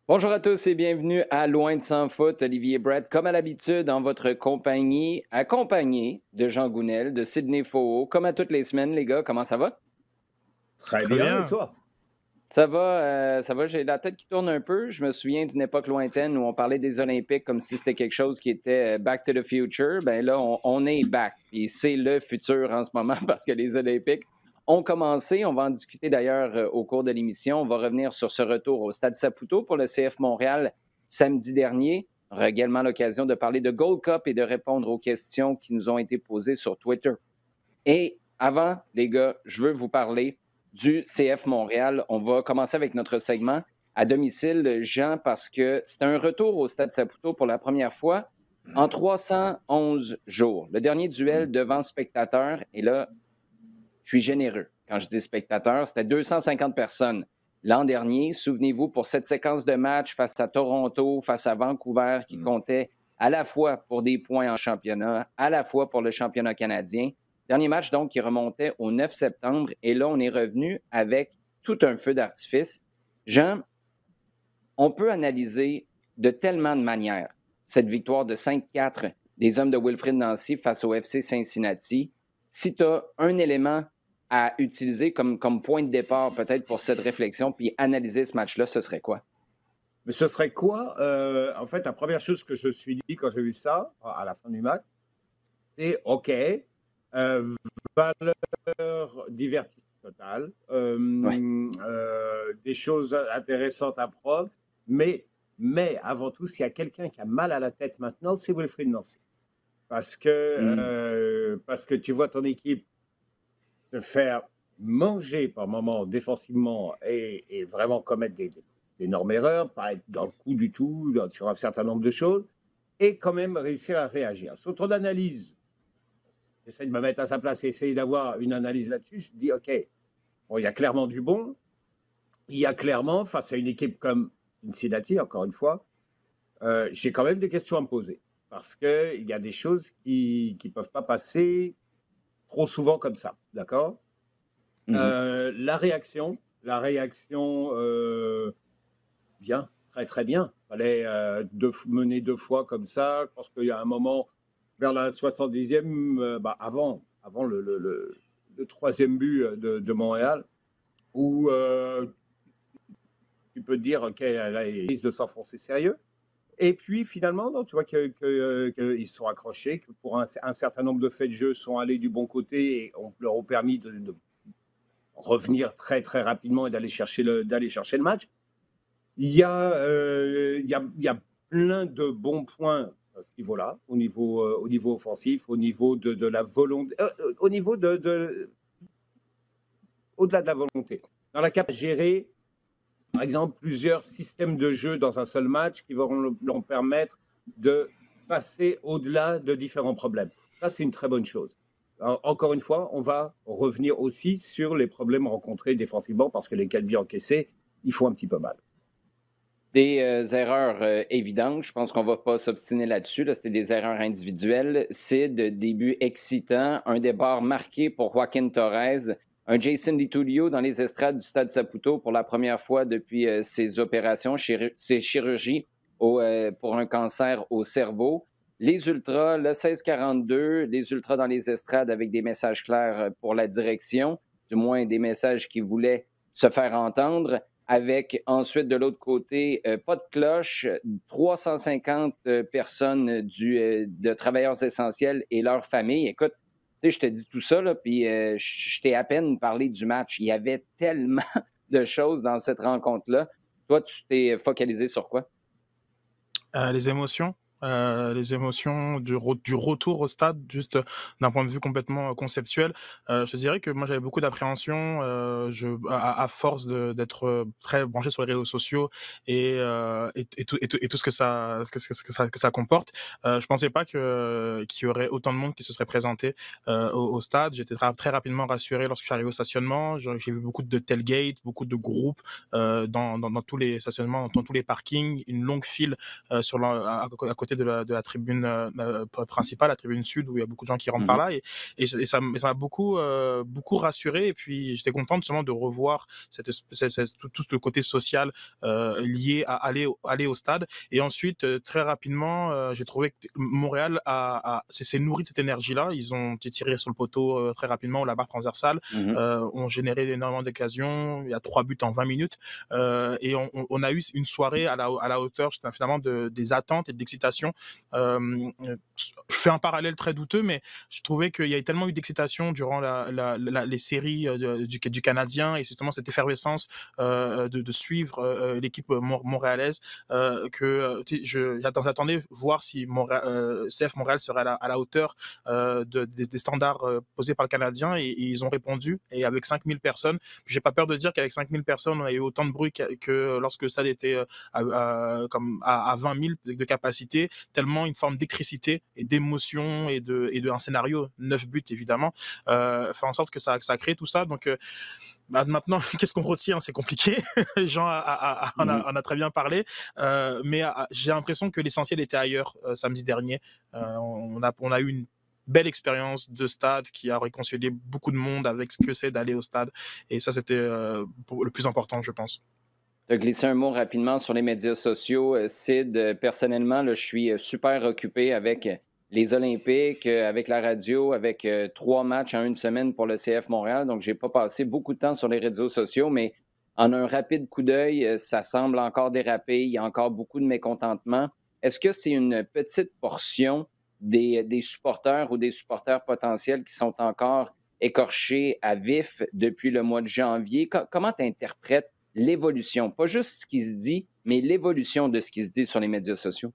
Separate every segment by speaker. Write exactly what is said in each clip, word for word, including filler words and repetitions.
Speaker 1: Bonjour à tous et bienvenue à Loin de Sans Foot. Olivier Brett, comme à l'habitude, en votre compagnie, accompagné de Jean Gounel, de Sydney Faux. Comme à toutes les semaines, les gars, comment ça va?
Speaker 2: Très
Speaker 3: Très
Speaker 2: bien, et
Speaker 3: bien.
Speaker 2: toi?
Speaker 1: Ça va, euh, ça va, j'ai la tête qui tourne un peu. Je me souviens d'une époque lointaine où on parlait des Olympiques comme si c'était quelque chose qui était euh, back to the future. Ben là, on, on est back. Et c'est le futur en ce moment parce que les Olympiques ont commencé. On va en discuter d'ailleurs euh, au cours de l'émission. On va revenir sur ce retour au Stade Saputo pour le C F Montréal samedi dernier. On aura également l'occasion de parler de Gold Cup et de répondre aux questions qui nous ont été posées sur Twitter. Et avant, les gars, je veux vous parler du C F Montréal. On va commencer avec notre segment à domicile, Jean, parce que c'est un retour au Stade Saputo pour la première fois en trois cent onze jours. Le dernier duel devant spectateurs, et là, je suis généreux quand je dis spectateurs, c'était deux cent cinquante personnes. L'an dernier, souvenez-vous, pour cette séquence de match face à Toronto, face à Vancouver, qui comptait à la fois pour des points en championnat, à la fois pour le championnat canadien. Dernier match, donc, qui remontait au neuf septembre. Et là, on est revenu avec tout un feu d'artifice. Jean, on peut analyser de tellement de manières cette victoire de cinq quatre des hommes de Wilfrid Nancy face au F C Cincinnati. Si tu as un élément à utiliser comme, comme point de départ peut-être pour cette réflexion puis analyser ce match-là, ce serait quoi?
Speaker 2: Mais ce serait quoi? Euh, en fait, la première chose que je me suis dit quand j'ai vu ça, à la fin du match, c'est OK, euh, valeur divertissement totale,
Speaker 1: Ouais.
Speaker 2: euh, euh, des choses intéressantes à prendre, mais, mais avant tout, s'il y a quelqu'un qui a mal à la tête maintenant, c'est Wilfried Nancy. Parce que,
Speaker 1: Mm.
Speaker 2: euh, parce que tu vois ton équipe se faire manger par moments défensivement et, et vraiment commettre des, des- d'énormes erreurs, pas être dans le coup du tout dans- sur un certain nombre de choses, et quand même réussir à réagir. Sur ton analyse, j'essaie de me mettre à sa place et essayer d'avoir une analyse là-dessus, je dis, OK, bon, il y a clairement du bon, il y a clairement, face à une équipe comme Cincinnati, encore une fois, euh, j'ai quand même des questions à me poser. Parce qu'il y a des choses qui ne peuvent pas passer trop souvent comme ça, d'accord?
Speaker 1: Mhm.
Speaker 2: Euh, la réaction, la réaction, euh, bien, très très bien. Il fallait euh, deux, mener deux fois comme ça. Je pense qu'il y a un moment, vers la soixante-dixième, euh, bah, avant, avant le, le, le, le troisième but de, de Montréal, où euh, tu peux te dire, OK, là, ils risquent de s'enfoncer sérieux. Et puis finalement, non, tu vois qu'ils que, que, que sont accrochés, que pour un, un, certain nombre de faits de jeu sont allés du bon côté et on leur ont permis de, de revenir très très rapidement et d'aller chercher le, d'aller chercher le match. Il y, a, euh, il, y a, il y a plein de bons points à ce niveau-là, au niveau, euh, au niveau offensif, au niveau de, de la volonté, euh, au niveau de, de au-delà de la volonté, dans la capacité à gérer, par exemple, plusieurs systèmes de jeu dans un seul match qui vont leur permettre de passer au-delà de différents problèmes. Ça, c'est une très bonne chose. Alors, encore une fois, on va revenir aussi sur les problèmes rencontrés défensivement parce que les quatre buts encaissés, ils font un petit peu mal.
Speaker 1: Des euh, erreurs euh, évidentes, je pense qu'on ne va pas s'obstiner là-dessus. Là. C'était des erreurs individuelles. Sid, début excitant, un départ marqué pour Joaquin Torres, un Jason DiTullio dans les estrades du Stade Saputo pour la première fois depuis euh, ses opérations, chir- ses chirurgies au, euh, pour un cancer au cerveau. Les Ultras, le seize quarante-deux, les Ultras dans les estrades avec des messages clairs euh, pour la direction, du moins des messages qui voulaient se faire entendre avec ensuite de l'autre côté, euh, pas de cloche, trois cent cinquante euh, personnes du, euh, de travailleurs essentiels et leurs familles. Écoute, tu sais, je te dis tout ça, là, puis euh, je je t'ai à peine parlé du match. Il y avait tellement de choses dans cette rencontre-là. Toi, tu t'es focalisé sur quoi?
Speaker 3: Euh, les émotions, euh, les émotions du, re- du retour au stade, juste euh, d'un point de vue complètement euh, conceptuel. Euh, je dirais que moi j'avais beaucoup d'appréhension, euh, je, à, à force de, d'être euh, très branché sur les réseaux sociaux et, euh, et, et, tout, et, tout, et tout ce que ça, ce que, ce que ça, que ça comporte. Euh, je pensais pas que qu'il y aurait autant de monde qui se serait présenté euh, au, au stade. J'étais très, très rapidement rassuré lorsque je suis arrivé au stationnement. J'ai j'ai vu beaucoup de tailgates, beaucoup de groupes euh, dans, dans, dans tous les stationnements, dans tous les parkings, une longue file euh, sur la, à, à côté côté de la, de la tribune euh, principale, la tribune sud, où il y a beaucoup de gens qui rentrent
Speaker 1: Mm-hmm.
Speaker 3: par là. Et, et, et ça m'a beaucoup, euh, beaucoup rassuré. Et puis, j'étais content justement de revoir cette, cette, cette, tout, tout ce côté social euh, lié à aller, aller au stade. Et ensuite, euh, très rapidement, euh, j'ai trouvé que Montréal a, a, s'est nourri de cette énergie-là. Ils ont tiré sur le poteau euh, très rapidement, la barre transversale,
Speaker 1: Mm-hmm.
Speaker 3: euh, ont généré énormément d'occasions. Il y a trois buts en vingt minutes. Euh, et on, on a eu une soirée à la, à la hauteur finalement de, des attentes et de l'excitation. Euh, je fais un parallèle très douteux, mais je trouvais qu'il y a tellement eu d'excitation durant la, la, la, les séries de, du, du Canadien et justement cette effervescence euh, de, de suivre euh, l'équipe montréalaise euh, que je, j'attendais voir si Montréal, euh, C F Montréal serait à la, à la hauteur euh, de, des, des standards euh, posés par le Canadien et, et ils ont répondu. Et avec cinq mille personnes, j'ai pas peur de dire qu'avec cinq mille personnes, on a eu autant de bruit que, que lorsque le stade était à, à, comme à, à vingt mille de capacité, tellement une forme d'électricité et d'émotion et de, et de un scénario, neuf buts évidemment, euh, fait en sorte que ça, que ça crée tout ça. Donc, euh, bah maintenant, qu'est-ce qu'on retient? C'est compliqué. Jean a, a, a, en, a, en a très bien parlé, euh, mais a, j'ai l'impression que l'essentiel était ailleurs euh, samedi dernier. Euh, on, a, on a eu une belle expérience de stade qui a réconcilié beaucoup de monde avec ce que c'est d'aller au stade. Et ça, c'était euh, le plus important, je pense.
Speaker 1: Tu as glissé un mot rapidement sur les médias sociaux. Sid, personnellement, là, je suis super occupé avec les Olympiques, avec la radio, avec trois matchs en une semaine pour le C F Montréal. Donc, je n'ai pas passé beaucoup de temps sur les réseaux sociaux, mais en un rapide coup d'œil, ça semble encore déraper. Il y a encore beaucoup de mécontentement. Est-ce que c'est une petite portion des, des supporters ou des supporters potentiels qui sont encore écorchés à vif depuis le mois de janvier? Co- comment tu interprètes l'évolution, pas juste ce qui se dit, mais l'évolution de ce qui se dit sur les médias sociaux?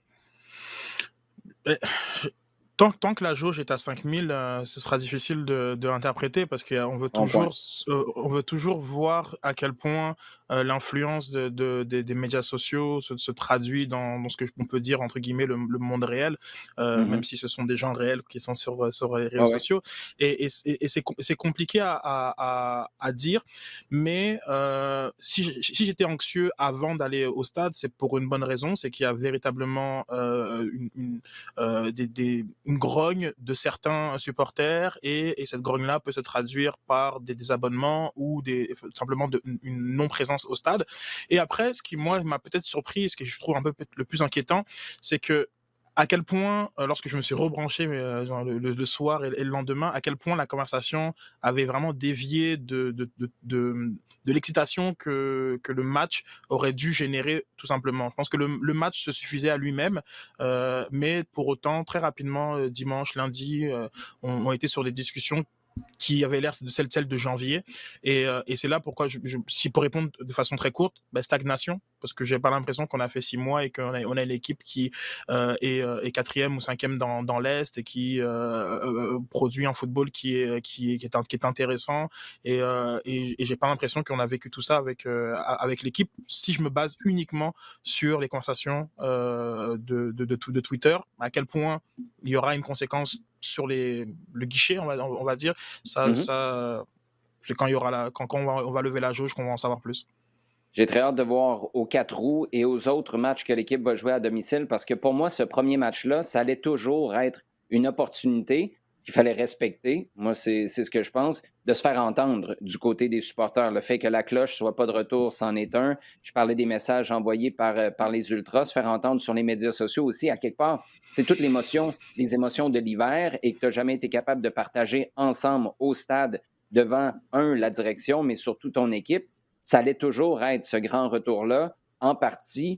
Speaker 3: Tant, tant que la jauge est à cinq mille, euh, ce sera difficile de, de l'interpréter parce qu'on veut
Speaker 1: Bon point.
Speaker 3: toujours, euh, on veut toujours voir à quel point euh, l'influence de, de, de, des médias sociaux se, se traduit dans, dans ce que on peut dire entre guillemets le, le monde réel, euh, mm-hmm. même si ce sont des gens réels qui sont sur, sur les réseaux oh, sociaux. Ouais. Et, et, et c'est, c'est compliqué à, à, à dire, mais euh, si, si j'étais anxieux avant d'aller au stade, c'est pour une bonne raison, c'est qu'il y a véritablement euh, une, une, euh, des, des une grogne de certains supporters et, et cette grogne-là peut se traduire par des désabonnements ou des, simplement de, une non-présence au stade. Et après, ce qui, moi, m'a peut-être surpris et ce que je trouve un peu le plus inquiétant, c'est que à quel point, euh, lorsque je me suis rebranché euh, genre le, le, le soir et, et le lendemain, à quel point la conversation avait vraiment dévié de, de, de, de, de l'excitation que, que le match aurait dû générer tout simplement. Je pense que le, le match se suffisait à lui-même, euh, mais pour autant, très rapidement, euh, dimanche, lundi, euh, on, on était sur des discussions qui avait l'air de celle, celle de janvier. Et, euh, et c'est là pourquoi, je, je, si pour répondre de façon très courte, bah, stagnation, parce que j'ai pas l'impression qu'on a fait six mois et qu'on a, on a une équipe qui euh, est, est quatrième ou cinquième dans, dans l'Est et qui euh, euh, produit un football qui est, qui est, qui est, qui est intéressant. Et, euh, et, et j'ai pas l'impression qu'on a vécu tout ça avec, euh, avec l'équipe, si je me base uniquement sur les conversations euh, de, de, de, de Twitter, à quel point il y aura une conséquence sur les, le guichet, on va, on va dire. Ça, mm-hmm. ça, c'est quand, il y aura la, quand, quand on, va, on va lever la jauge qu'on va en savoir plus.
Speaker 1: J'ai très hâte de voir aux quatre roues et aux autres matchs que l'équipe va jouer à domicile parce que pour moi, ce premier match-là, ça allait toujours être une opportunité qu'il fallait respecter. Moi, c'est, c'est ce que je pense, de se faire entendre du côté des supporters. Le fait que la cloche ne soit pas de retour, c'en est un. Je parlais des messages envoyés par, par les Ultras, se faire entendre sur les médias sociaux aussi, à quelque part. C'est toute l'émotion, les émotions de l'hiver et que tu n'as jamais été capable de partager ensemble au stade devant, un, la direction, mais surtout ton équipe. Ça allait toujours être ce grand retour-là, en partie,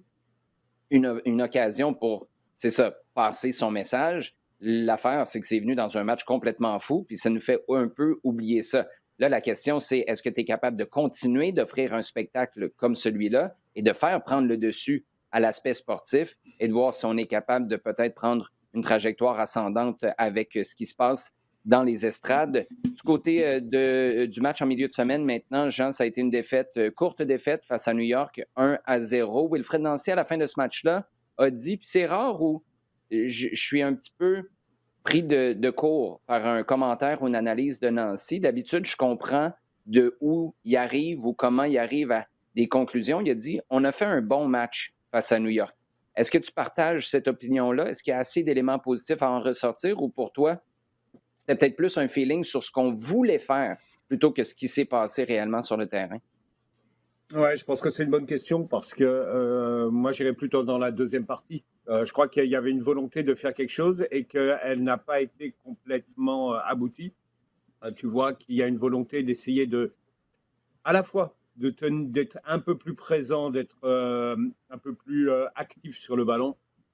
Speaker 1: une, une occasion pour, c'est ça, passer son message. L'affaire, c'est que c'est venu dans un match complètement fou, puis ça nous fait un peu oublier ça. Là, la question, c'est est-ce que tu es capable de continuer d'offrir un spectacle comme celui-là et de faire prendre le dessus à l'aspect sportif et de voir si on est capable de peut-être prendre une trajectoire ascendante avec ce qui se passe dans les estrades. Du côté de, du match en milieu de semaine, maintenant, Jean, ça a été une défaite, courte défaite face à New York, un à zéro. Wilfred Nancy, à la fin de ce match-là, a dit, puis c'est rare où je, je suis un petit peu pris de, de court par un commentaire ou une analyse de Nancy. D'habitude, je comprends de où il arrive ou comment il arrive à des conclusions. Il a dit, on a fait un bon match face à New York. Est-ce que tu partages cette opinion-là? Est-ce qu'il y a assez d'éléments positifs à en ressortir ou pour toi, c'était peut-être plus un feeling sur ce qu'on voulait faire plutôt que ce qui s'est passé réellement sur le terrain?
Speaker 2: Ouais, je pense que c'est une bonne question parce que euh, moi, j'irais plutôt dans la deuxième partie. Euh, je crois qu'il y avait une volonté de faire quelque chose et qu'elle n'a pas été complètement euh, aboutie. Euh, tu vois qu'il y a une volonté d'essayer de, à la fois, de ten- d'être un peu plus présent, d'être euh, un peu plus euh, actif sur le ballon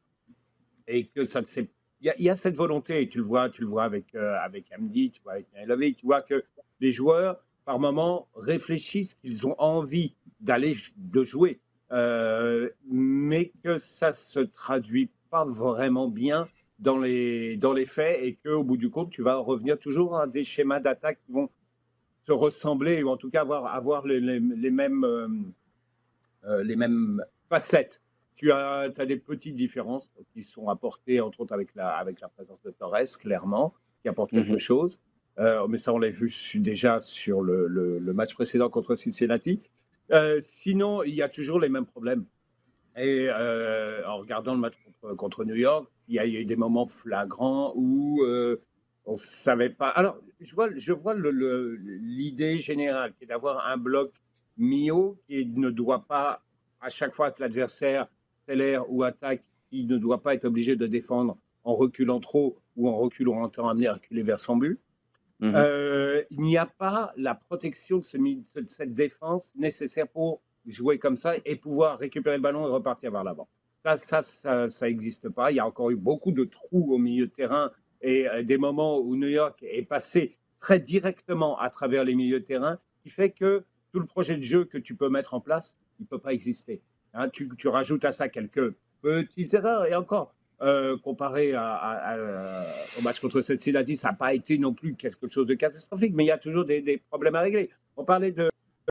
Speaker 2: et que ça ne s'est. Il y, a, il y a cette volonté, et tu le vois, tu le vois avec, euh, avec Hamdi, tu vois avec Lavé, tu vois que les joueurs, par moment, réfléchissent qu'ils ont envie d'aller de jouer, euh, mais que ça se traduit pas vraiment bien dans les, dans les faits et qu'au bout du compte, tu vas revenir toujours à des schémas d'attaque qui vont se ressembler ou en tout cas avoir, avoir les, les, les mêmes, euh, euh, les mêmes facettes. Tu as, as des petites différences qui sont apportées, entre autres, avec la, avec la présence de Torres, clairement, qui apporte quelque
Speaker 1: Mhm.
Speaker 2: chose. Euh, mais ça, on l'a vu su- déjà sur le, le, le match précédent contre Cincinnati. Euh, sinon, il y a toujours les mêmes problèmes. Et euh, en regardant le match contre, contre New York, il y a eu des moments flagrants où euh, on ne savait pas. Alors, je vois, je vois le- le- l'idée générale qui est d'avoir un bloc mi-haut qui ne doit pas, à chaque fois que l'adversaire accélère ou attaque, il ne doit pas être obligé de défendre en reculant trop ou en reculant en étant amené à reculer vers son but.
Speaker 1: Mhm.
Speaker 2: Euh, il n'y a pas la protection de, ce, de cette défense nécessaire pour jouer comme ça et pouvoir récupérer le ballon et repartir vers l'avant. Ça, ça, ça, ça n'existe pas. Il y a encore eu beaucoup de trous au milieu de terrain et euh, des moments où New York est passé très directement à travers les milieux de terrain, qui fait que tout le projet de jeu que tu peux mettre en place, il ne peut pas exister. Hein, tu, tu rajoutes à ça quelques petites erreurs et encore, euh, comparé à, à, à, au match contre Cincinnati, ça n'a pas été non plus quelque chose de catastrophique, mais il y a toujours des, des problèmes à régler. On parlait de,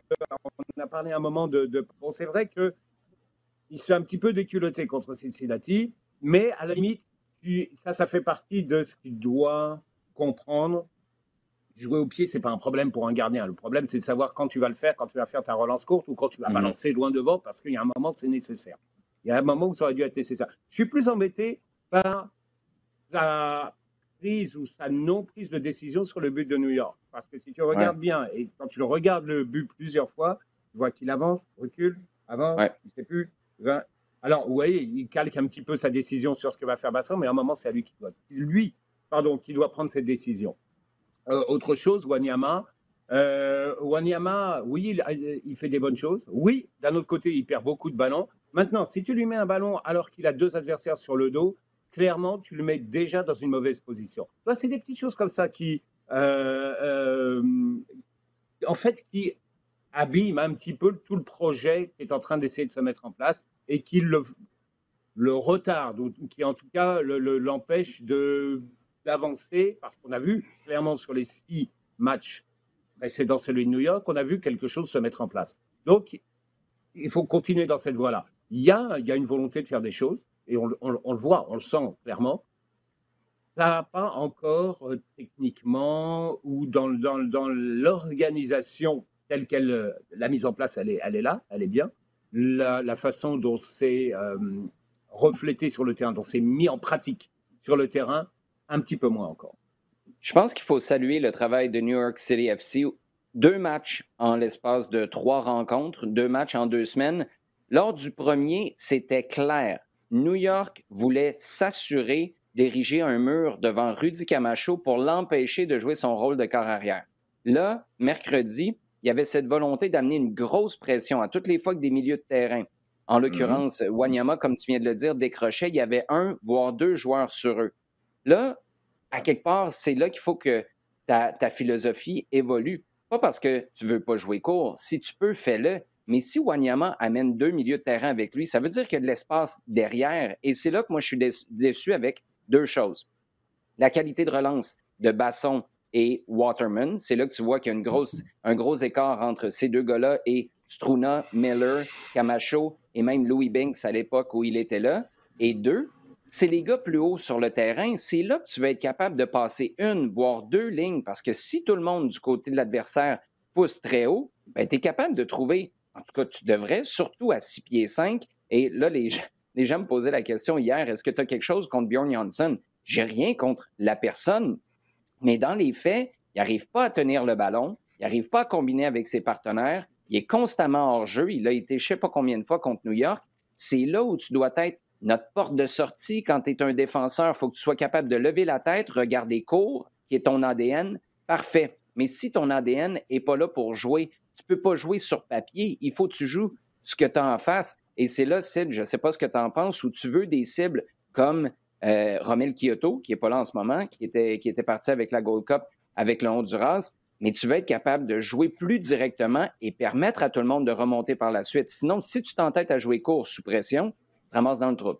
Speaker 2: on a parlé un moment de, de bon, c'est vrai que il se fait un petit peu déculotté contre Cincinnati, mais à la limite, ça, ça fait partie de ce qu'il doit comprendre. Jouer au pied, c'est pas un problème pour un gardien. Le problème, c'est de savoir quand tu vas le faire, quand tu vas faire ta relance courte ou quand tu vas
Speaker 1: Mhm.
Speaker 2: balancer loin devant, parce qu'il y a un moment, c'est nécessaire. Il y a un moment où ça aurait dû être nécessaire. Je suis plus embêté par sa prise ou sa non-prise de décision sur le but de New York. Parce que si tu regardes
Speaker 1: Ouais.
Speaker 2: bien, et quand tu le regardes le but plusieurs fois, tu vois qu'il avance, recule, avance,
Speaker 1: Ouais.
Speaker 2: il ne sait plus. Va. Alors, vous voyez, il calque un petit peu sa décision sur ce que va faire Basson, mais à un moment, c'est à lui qui doit, lui, pardon, qui doit prendre cette décision. Euh, autre chose, Wanyama. Euh, Wanyama, oui, il, il fait des bonnes choses. Oui, d'un autre côté, il perd beaucoup de ballons. Maintenant, si tu lui mets un ballon alors qu'il a deux adversaires sur le dos, clairement, tu le mets déjà dans une mauvaise position. Toi, c'est des petites choses comme ça qui, euh, euh, en fait, qui abîment un petit peu tout le projet qui est en train d'essayer de se mettre en place et qui le, le retarde, ou qui en tout cas le, le, l'empêche de, d'avancer, parce qu'on a vu clairement sur les six matchs précédents, celui de New York, on a vu quelque chose se mettre en place. Donc, il faut continuer dans cette voie-là. Il y a, il y a une volonté de faire des choses, et on, on, on le voit, on le sent clairement. Ça n'a pas encore euh, techniquement ou dans, dans, dans l'organisation telle qu'elle, euh, la mise en place, elle est, elle est là, elle est bien. La, la façon dont c'est euh, reflété sur le terrain, dont c'est mis en pratique sur le terrain, un petit peu moins encore.
Speaker 1: Je pense qu'il faut saluer le travail de New York City F C. Deux matchs en l'espace de trois rencontres, deux matchs en deux semaines. Lors du premier, c'était clair. New York voulait s'assurer d'ériger un mur devant Rudy Camacho pour l'empêcher de jouer son rôle de corps arrière. Là, mercredi, il y avait cette volonté d'amener une grosse pression à toutes les fois que des milieux de terrain, en l'occurrence mm-hmm. Wanyama, comme tu viens de le dire, décrochait, il y avait un, voire deux joueurs sur eux. Là, à quelque part, c'est là qu'il faut que ta, ta philosophie évolue. Pas parce que tu ne veux pas jouer court. Si tu peux, fais-le. Mais si Wanyama amène deux milieux de terrain avec lui, ça veut dire qu'il y a de l'espace derrière. Et c'est là que moi, je suis déçu avec deux choses. La qualité de relance de Basson et Waterman, c'est là que tu vois qu'il y a une grosse, un gros écart entre ces deux gars-là et Struna, Miller, Camacho et même Louis Binks à l'époque où il était là. Et deux, c'est les gars plus hauts sur le terrain. C'est là que tu vas être capable de passer une, voire deux lignes, parce que si tout le monde du côté de l'adversaire pousse très haut, ben, tu es capable de trouver, en tout cas, tu devrais, surtout à six pieds cinq. Et là, les, les gens me posaient la question hier, est-ce que tu as quelque chose contre Bjorn Johansson? J'ai rien contre la personne, mais dans les faits, il n'arrive pas à tenir le ballon, il n'arrive pas à combiner avec ses partenaires, il est constamment hors jeu, il a été je ne sais pas combien de fois contre New York. C'est là où tu dois être notre porte de sortie quand tu es un défenseur. Il faut que tu sois capable de lever la tête, regarder court, qui est ton A D N. Parfait. Mais si ton A D N n'est pas là pour jouer, tu ne peux pas jouer sur papier. Il faut que tu joues ce que tu as en face. Et c'est là, Sid, je ne sais pas ce que tu en penses, où tu veux des cibles comme euh, Romel Kyoto, qui n'est pas là en ce moment, qui était, qui était parti avec la Gold Cup avec le Honduras, mais tu veux être capable de jouer plus directement et permettre à tout le monde de remonter par la suite. Sinon, si tu t'entêtes à jouer court sous pression, tu te ramasses dans le trouble.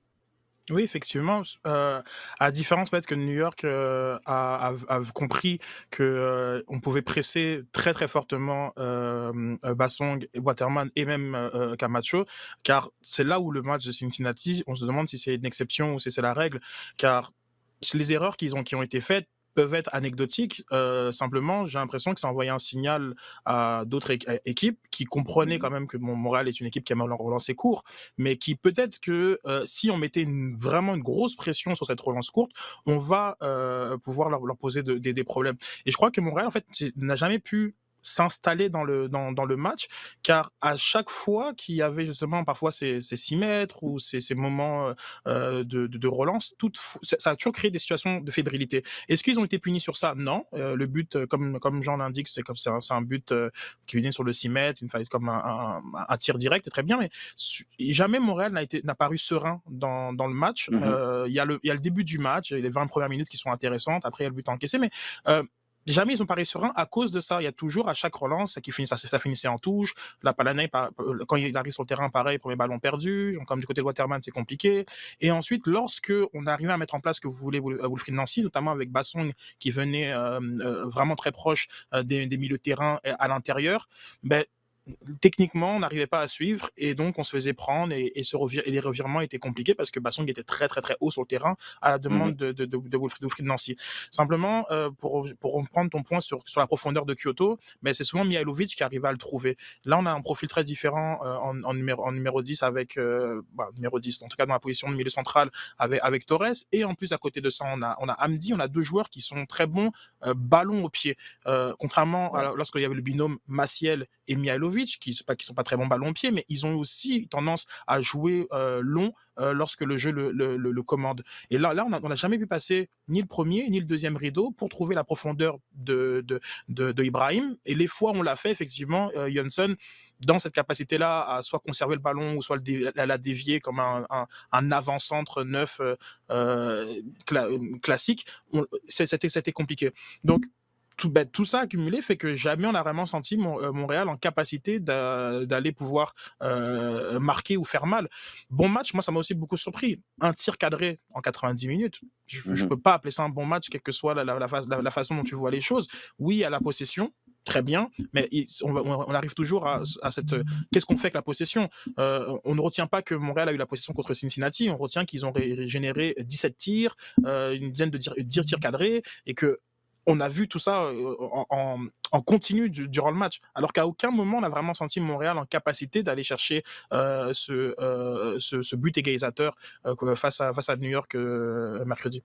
Speaker 3: Oui, effectivement. Euh, à différence peut-être que New York euh, a, a, a compris que euh, on pouvait presser très très fortement euh, Bassong, Waterman et même euh, Camacho, car c'est là où le match de Cincinnati, on se demande si c'est une exception ou si c'est la règle, car les erreurs qu'ils ont, qui ont été faites peuvent être anecdotiques. Euh, simplement, j'ai l'impression que ça envoyait un signal à d'autres é- équipes qui comprenaient quand même que bon, Montréal est une équipe qui aime relancer court, mais qui peut-être que euh, si on mettait une, vraiment une grosse pression sur cette relance courte, on va euh, pouvoir leur, leur poser de, des, des problèmes. Et je crois que Montréal, en fait, n'a jamais pu s'installer dans le, dans, dans le match, car à chaque fois qu'il y avait justement parfois ces, ces six mètres ou ces, ces moments euh, de, de, de relance, tout, ça a toujours créé des situations de fébrilité. Est-ce qu'ils ont été punis sur ça? Non. Euh, le but, comme, comme Jean l'indique, c'est comme c'est un, c'est un but euh, qui vient sur le six mètres, une faille comme un, un, un tir direct, c'est très bien, mais jamais Montréal n'a, été, n'a paru serein dans, dans le match. Il mm-hmm. euh, y, y a le début du match, les vingt premières minutes qui sont intéressantes, après il y a le but encaissé, mais euh, jamais ils ont paru sereins à cause de ça. Il y a toujours à chaque relance, qui finit, ça, ça finissait en touche. La Palanay, quand il arrive sur le terrain, pareil, premier ballon perdu. Comme du côté de Waterman, c'est compliqué. Et ensuite, lorsque on arrivait à mettre en place ce que vous voulez, Wilfried Nancy, notamment avec Bassong qui venait euh, euh, vraiment très proche euh, des, des milieux de terrain à l'intérieur, ben, techniquement, on n'arrivait pas à suivre et donc on se faisait prendre et, et, se revir, et les revirements étaient compliqués parce que Bassong était très très très haut sur le terrain à la demande mm-hmm. de, de, de, de Wilfried Nancy. Simplement, euh, pour, pour reprendre ton point sur, sur la profondeur de Kyoto, ben, c'est souvent Mihailovic qui arrive à le trouver. Là, on a un profil très différent euh, en, en, numéro, en numéro dix avec, euh, bah, numéro dix, en tout cas dans la position de milieu central avec, avec Torres, et en plus à côté de ça, on a, on a Hamdi, on a deux joueurs qui sont très bons euh, ballon au pied. Euh, contrairement ouais. à lorsqu'il y avait le binôme Maciel et Mihailovic, qui ne sont pas très bons ballon au pied, mais ils ont aussi tendance à jouer euh, long euh, lorsque le jeu le, le, le, le commande. Et là, là on n'a jamais pu passer ni le premier ni le deuxième rideau pour trouver la profondeur de, de, de, de Ibrahim. Et les fois où on l'a fait, effectivement, euh, Johansson, dans cette capacité-là à soit conserver le ballon ou soit le la, la dévier comme un, un, un avant-centre neuf euh, euh, cla- classique, on, c'était, c'était compliqué. Donc, Tout, ben, tout ça accumulé fait que jamais on a vraiment senti mon, euh, Montréal en capacité d'a, d'aller pouvoir euh, marquer ou faire mal. Bon match, moi ça m'a aussi beaucoup surpris. Un tir cadré en quatre-vingt-dix minutes. Je ne mm-hmm. peux pas appeler ça un bon match, quelle que soit la, la, la, la, la façon dont tu vois les choses. Oui, à la possession, très bien, mais on, on arrive toujours à, à cette... Qu'est-ce qu'on fait avec la possession? euh, On ne retient pas que Montréal a eu la possession contre Cincinnati, on retient qu'ils ont ré- généré dix-sept tirs, euh, une dizaine de tirs, dix tirs cadrés, et que on a vu tout ça en, en, en continu du, durant le match, alors qu'à aucun moment on a vraiment senti Montréal en capacité d'aller chercher euh, ce, euh, ce, ce but égalisateur euh, face, à, face à New York euh, mercredi.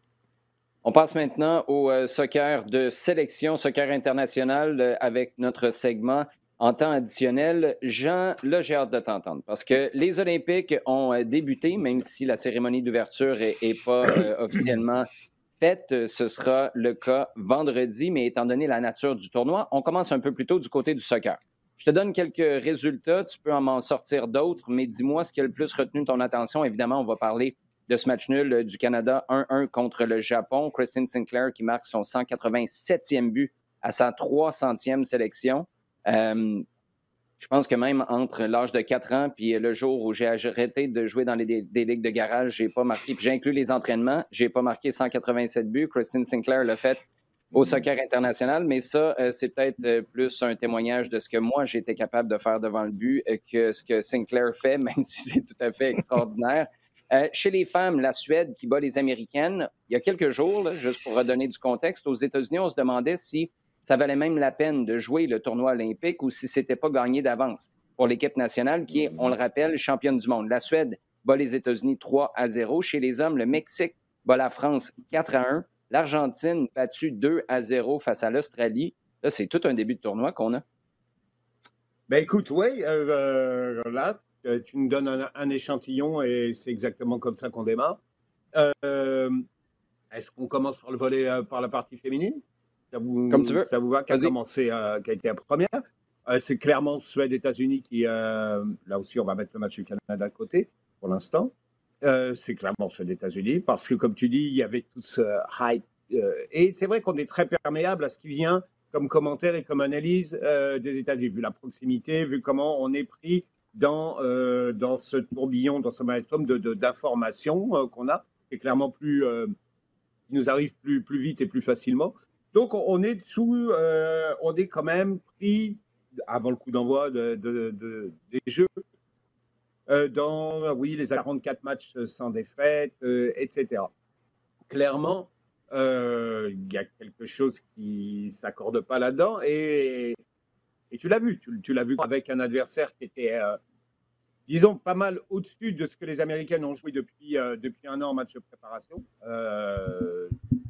Speaker 1: On passe maintenant au euh, soccer de sélection, soccer international, euh, avec notre segment en temps additionnel. Jean, là, j'ai hâte de t'entendre parce que les Olympiques ont euh, débuté, même si la cérémonie d'ouverture n'est pas euh, officiellement faite. Ce sera le cas vendredi, mais étant donné la nature du tournoi, on commence un peu plus tôt du côté du soccer. Je te donne quelques résultats, tu peux en m'en sortir d'autres, mais dis-moi ce qui a le plus retenu ton attention. Évidemment, on va parler de ce match nul du Canada un un contre le Japon. Christine Sinclair qui marque son cent quatre-vingt-septième but à sa trois centième sélection. Euh, Je pense que même entre l'âge de quatre ans puis le jour où j'ai arrêté de jouer dans les, des, des ligues de garage, j'ai pas marqué, puis j'ai inclus les entraînements, j'ai pas marqué cent quatre-vingt-sept buts. Christine Sinclair l'a fait au soccer international, mais ça, euh, c'est peut-être euh, plus un témoignage de ce que moi, j'étais capable de faire devant le but euh, que ce que Sinclair fait, même si c'est tout à fait extraordinaire. Euh, chez les femmes, la Suède qui bat les Américaines, il y a quelques jours, là, juste pour redonner du contexte, aux États-Unis, on se demandait si ça valait même la peine de jouer le tournoi olympique ou si ce n'était pas gagné d'avance pour l'équipe nationale qui est, on le rappelle, championne du monde. La Suède bat les États-Unis trois à zéro. Chez les hommes, le Mexique bat la France quatre à un. L'Argentine battue deux à zéro face à l'Australie. Là, c'est tout un début de tournoi qu'on a.
Speaker 2: Ben écoute, oui, euh, euh, là, euh, tu nous donnes un, un échantillon et c'est exactement comme ça qu'on démarre. Euh, est-ce qu'on commence par le volet euh, par la partie féminine? Ça vous,
Speaker 1: Comme tu veux.
Speaker 2: ça vous va? Qui a
Speaker 1: Vas-y.
Speaker 2: commencé, euh, qui a été la première. Euh, c'est clairement Suède-États-Unis qui, euh, là aussi, on va mettre le match du Canada de côté pour l'instant. Euh, c'est clairement Suède-États-Unis parce que, comme tu dis, il y avait tout ce hype. Euh, et c'est vrai qu'on est très perméable à ce qui vient comme commentaire et comme analyse euh, des États-Unis, vu la proximité, vu comment on est pris dans, euh, dans ce tourbillon, dans ce maelstrom de, de, d'informations euh, qu'on a, qui est clairement plus, euh, qui nous arrive plus, plus vite et plus facilement. Donc, on, on est sous, euh, on est quand même pris avant le coup d'envoi de, de, de, des jeux euh, dans, oui, les quarante-quatre matchs sans défaite, euh, et cetera. Clairement, il euh, y a quelque chose qui ne s'accorde pas là-dedans. Et, et tu l'as vu, tu, tu l'as vu avec un adversaire qui était, euh, disons, pas mal au-dessus de ce que les Américaines ont joué depuis, euh, depuis un an en match de préparation. Euh,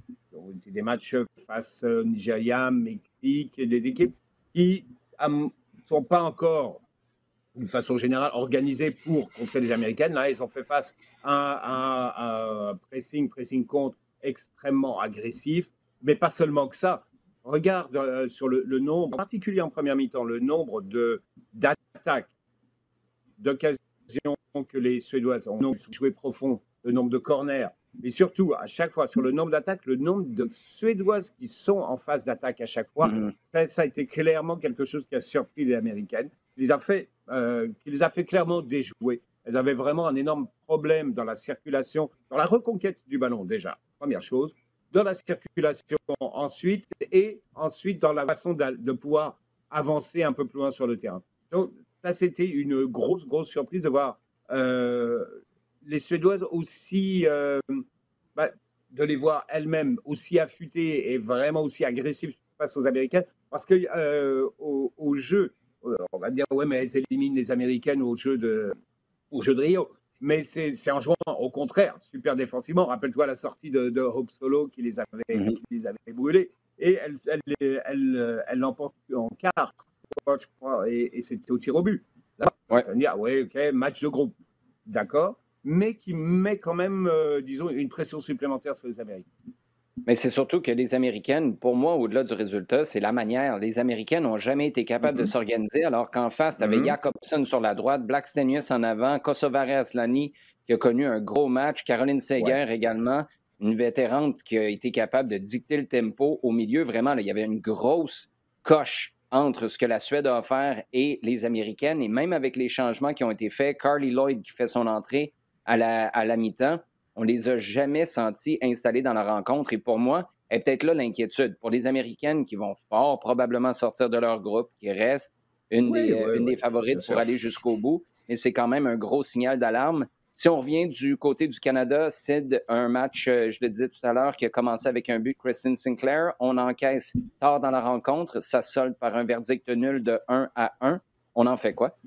Speaker 2: des matchs face au Nigeria, Mexique, et des équipes qui ne sont pas encore, d'une façon générale, organisées pour contrer les Américaines. Là, ils ont fait face à, à, à un pressing, pressing contre extrêmement agressif, mais pas seulement que ça. Regarde euh, sur le, le nombre, en particulier en première mi-temps, le nombre de, d'attaques, d'occasions que les Suédoises ont joué profond, le nombre de corners, mais surtout, à chaque fois, sur le nombre d'attaques, le nombre de Suédoises qui sont en phase d'attaque à chaque fois, mm-hmm. ça, ça a été clairement quelque chose qui a surpris les Américaines, qui les a fait, euh, qui les a fait clairement déjouer. Elles avaient vraiment un énorme problème dans la circulation, dans la reconquête du ballon déjà, première chose, dans la circulation ensuite, et ensuite dans la façon de, de pouvoir avancer un peu plus loin sur le terrain. Donc, ça, c'était une grosse, grosse surprise de voir euh, les Suédoises aussi, euh, bah, de les voir elles-mêmes aussi affûtées et vraiment aussi agressives face aux Américaines, parce que euh, au, au jeu, on va dire, ouais, mais elles éliminent les Américaines au jeu de, au jeu de Rio. Mais c'est, c'est en jouant au contraire, super défensivement. Rappelle-toi la sortie de, de Hope Solo qui les avait, mm-hmm. qui les avait brûlés. Et elle, elle, elle, elle, elle l'emporte en quart, je crois, et, et c'était au tir au but. Là, ouais. On va dire, ouais, ok, match de groupe, d'accord, mais qui met quand même, euh, disons, une pression supplémentaire sur les Américains.
Speaker 1: Mais c'est surtout que les Américaines, pour moi, au-delà du résultat, c'est la manière. Les Américaines n'ont jamais été capables mm-hmm. de s'organiser, alors qu'en face, tu avais mm-hmm. Jacobson sur la droite, Blackstenius en avant, Kosovare Asllani qui a connu un gros match, Caroline Seger ouais. également, une vétérante qui a été capable de dicter le tempo au milieu. Vraiment, là, il y avait une grosse coche entre ce que la Suède a offert et les Américaines. Et même avec les changements qui ont été faits, Carly Lloyd qui fait son entrée à la, à la mi-temps, on les a jamais sentis installés dans la rencontre. Et pour moi, est peut-être là l'inquiétude. Pour les Américaines qui vont fort probablement sortir de leur groupe, qui restent une, oui, des, oui, une oui, des favorites pour sûr. aller jusqu'au bout, mais c'est quand même un gros signal d'alarme. Si on revient du côté du Canada, c'est un match, je le disais tout à l'heure, qui a commencé avec un but de Kristen Sinclair. On encaisse tard dans la rencontre. Ça solde par un verdict nul de un à un. On en fait quoi?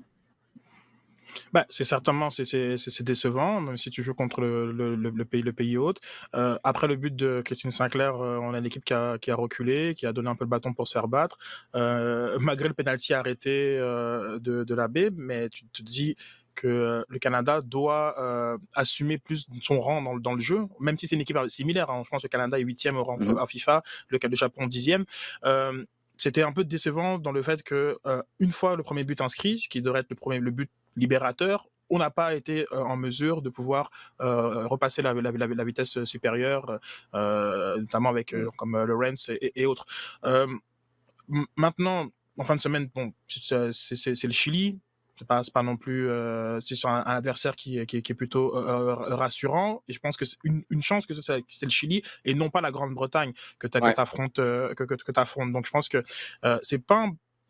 Speaker 3: Ben, c'est certainement c'est, c'est, c'est décevant, même si tu joues contre le, le, le, pays, le pays hôte. Euh, après le but de Christine Sinclair, euh, on a l'équipe qui a, qui a reculé, qui a donné un peu le bâton pour se faire battre. Euh, malgré le pénalty arrêté euh, de, de la baie, mais tu te dis que le Canada doit euh, assumer plus son rang dans, dans le jeu, même si c'est une équipe similaire. Hein. Je pense que le Canada est huitième au rang mmh. à FIFA, le, le Japon dixième. Euh, c'était un peu décevant dans le fait que euh, une fois le premier but inscrit, ce qui devrait être le premier le but libérateur, on n'a pas été euh, en mesure de pouvoir euh, repasser la, la, la, la vitesse supérieure, euh, notamment avec euh, comme euh, Lawrence et, et autres. Euh, m- maintenant, en fin de semaine, bon, c'est, c'est, c'est le Chili. C'est pas, c'est pas non plus, euh, c'est sur un, un adversaire qui, qui, qui est plutôt euh, rassurant. Et je pense que c'est une, une chance que c'est, c'est le Chili et non pas la Grande-Bretagne que tu ouais. affrontes. Euh, que, que, que t'affrontes. Donc je pense que euh, c'est pas un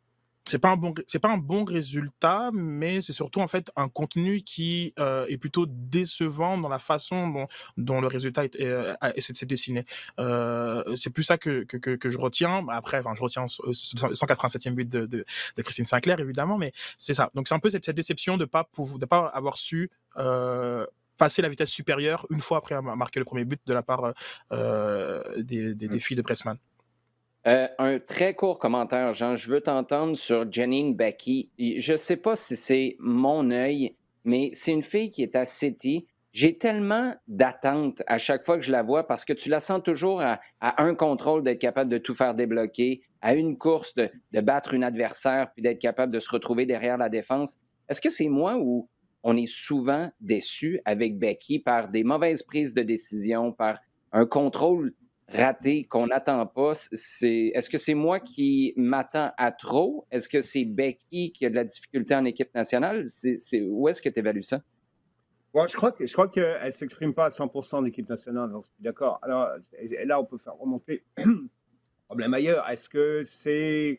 Speaker 3: c'est pas un bon, c'est pas un bon résultat, mais c'est surtout en fait un contenu qui euh, est plutôt décevant dans la façon dont, dont le résultat est, est, est, essaie de se dessiner. Euh, c'est plus ça que, que, que, que je retiens. Après, enfin, je retiens ce cent quatre-vingt-septième but de, de, de Christine Sinclair, évidemment, mais c'est ça. Donc c'est un peu cette, cette déception de ne pas, de pas avoir su euh, passer la vitesse supérieure une fois après avoir marqué le premier but de la part euh, des, des, des filles de Pressman.
Speaker 1: Euh, un très court commentaire, Jean. Je veux t'entendre sur Janine Becky. Je ne sais pas si c'est mon œil, mais c'est une fille qui est à City. J'ai tellement d'attentes à chaque fois que je la vois parce que tu la sens toujours à, à un contrôle d'être capable de tout faire débloquer, à une course de, de battre une adversaire puis d'être capable de se retrouver derrière la défense. Est-ce que c'est moi ou on est souvent déçu avec Becky par des mauvaises prises de décision, par un contrôle raté qu'on n'attend pas? C'est, est-ce que c'est moi qui m'attends à trop? Est-ce que c'est Becky qui a de la difficulté en équipe nationale? C'est, c'est, où est-ce que tu évalues ça?
Speaker 2: Ouais, je crois que je crois qu'elle ne s'exprime pas à cent pour cent en équipe nationale, donc je suis d'accord. Alors là, on peut faire remonter le problème ailleurs. Est-ce que c'est